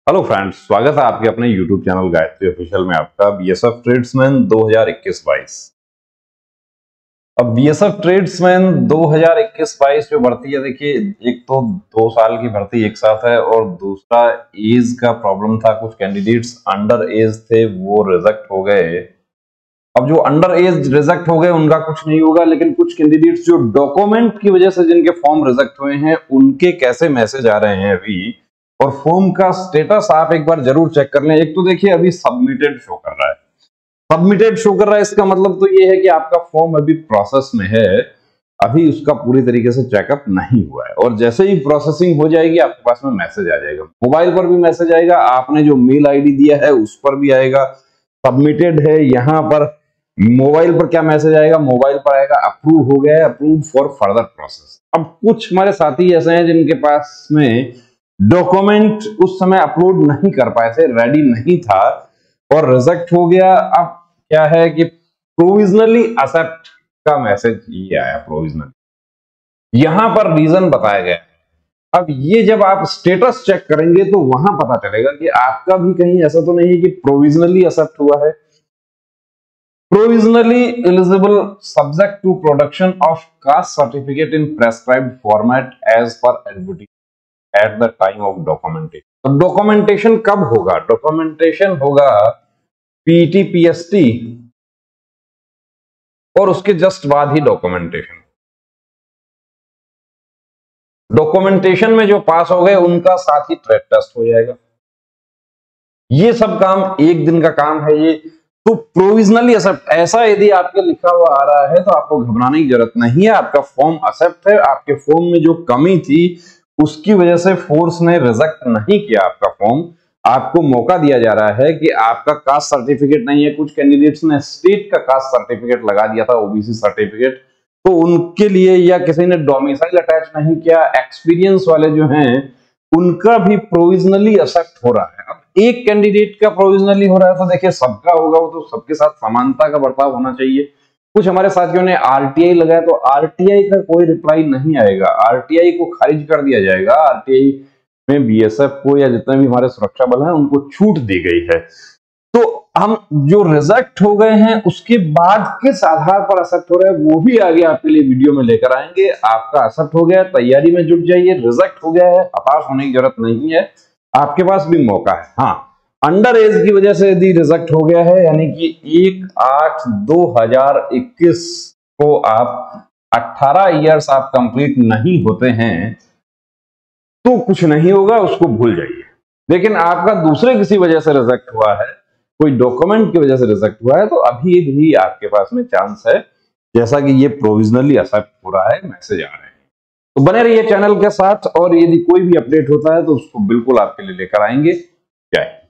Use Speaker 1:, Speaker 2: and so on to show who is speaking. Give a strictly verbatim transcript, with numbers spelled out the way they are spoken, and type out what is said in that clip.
Speaker 1: Hello friends, स्वागत है आपके अपने यूट्यूब चैनल गायत्री ऑफिशियल में आपका बीएसएफ ट्रेड्समैन दो हज़ार इक्कीस बाईस। अब बीएसएफ ट्रेड्समैन दो हज़ार इक्कीस बाईस जो भर्ती है, देखिए एक तो दो साल की भर्ती एक साथ है और दूसरा एज का प्रॉब्लम था। कुछ कैंडिडेट्स अंडर एज थे, वो रिजेक्ट हो गए। अब जो अंडर एज रिजेक्ट हो गए उनका कुछ नहीं होगा, लेकिन कुछ कैंडिडेट्स जो डॉक्यूमेंट की वजह से जिनके फॉर्म रिजेक्ट हुए हैं उनके कैसे मैसेज आ रहे हैं अभी, और फॉर्म का स्टेटस आप एक बार जरूर चेक कर लें। एक तो देखिए अभी सबमिटेड शो कर रहा है, सबमिटेड शो कर रहा है, इसका मतलब तो ये है कि आपका फॉर्म अभी प्रोसेस में है, अभी उसका पूरी तरीके से चेकअप नहीं हुआ है। और जैसे ही प्रोसेसिंग हो जाएगी आपके पास में मैसेज आ जाएगा, मोबाइल पर भी मैसेज आएगा, आपने जो मेल आईडी दिया है उस पर भी आएगा। सबमिटेड है, यहाँ पर मोबाइल पर क्या मैसेज आएगा, मोबाइल पर आएगा अप्रूव हो गया है, अप्रूव फॉर फर्दर प्रोसेस। अब कुछ हमारे साथी ऐसे हैं जिनके पास में डॉक्यूमेंट उस समय अपलोड नहीं कर पाए थे, रेडी नहीं था और रिजेक्ट हो गया। अब क्या है कि प्रोविजनली एक्सेप्ट का मैसेज ये आया, प्रोविजनली, यहां पर रीजन बताया गया। अब ये जब आप स्टेटस चेक करेंगे तो वहां पता चलेगा कि आपका भी कहीं ऐसा तो नहीं है कि प्रोविजनली एक्सेप्ट हुआ है। Provisionally eligible subject to production of caste certificate in prescribed format as per advertisement at the time of documentation. तो डॉक्यूमेंटेशन कब होगा? डॉक्यूमेंटेशन होगा पीटी पीएसटी और उसके जस्ट बाद ही डॉक्यूमेंटेशन। डॉक्यूमेंटेशन में जो पास हो गए उनका साथ ही ट्रेड टेस्ट हो जाएगा। ये सब काम एक दिन का काम है ये। तो प्रोविजनली एक्सेप्ट ऐसा यदि आपके लिखा हुआ आ रहा है तो आपको घबराने की जरूरत नहीं है, आपका फॉर्म एक्सेप्ट है। आपके फॉर्म में जो कमी थी उसकी वजह से फोर्स ने रिजेक्ट नहीं किया आपका फॉर्म, आपको मौका दिया जा रहा है कि आपका कास्ट सर्टिफिकेट नहीं है। कुछ कैंडिडेट्स ने स्टेट का कास्ट सर्टिफिकेट लगा दिया था, ओबीसी सर्टिफिकेट, तो उनके लिए, या किसी ने डोमिसाइल अटैच नहीं किया, एक्सपीरियंस वाले जो हैं उनका भी प्रोविजनली एक्सेप्ट हो रहा है। अब एक कैंडिडेट का प्रोविजनली हो रहा है तो देखिए सबका होगा, वो तो सबके साथ समानता का बर्ताव होना चाहिए। कुछ हमारे साथियों ने आरटीआई लगाया तो आरटीआई का कोई रिप्लाई नहीं आएगा, आरटीआई को खारिज कर दिया जाएगा। आरटीआई में बीएसएफ को या जितने भी हमारे सुरक्षा बल हैं उनको छूट दी गई है। तो हम जो रिजेक्ट हो गए हैं उसके बाद किस आधार पर एक्सेप्ट हो रहा है वो भी आगे आपके लिए वीडियो में लेकर आएंगे। आपका एक्सेप्ट हो गया, तैयारी में जुट जाइए। रिजेक्ट हो गया है, हताश होने की जरूरत नहीं है, आपके पास भी मौका है। हाँ, अंडर एज की वजह से यदि रिजेक्ट हो गया है, यानी कि एक आठ दो हजार इक्कीस को आप अठारह इयर्स आप कंप्लीट नहीं होते हैं तो कुछ नहीं होगा, उसको भूल जाइए। लेकिन आपका दूसरे किसी वजह से रिजेक्ट हुआ है, कोई डॉक्यूमेंट की वजह से रिजेक्ट हुआ है, तो अभी भी आपके पास में चांस है, जैसा कि ये प्रोविजनली एक्सेप्ट हो रहा है, मैसेज आ रहे हैं। तो बने रहिए चैनल के साथ और यदि कोई भी अपडेट होता है तो उसको बिल्कुल आपके लिए लेकर आएंगे। जय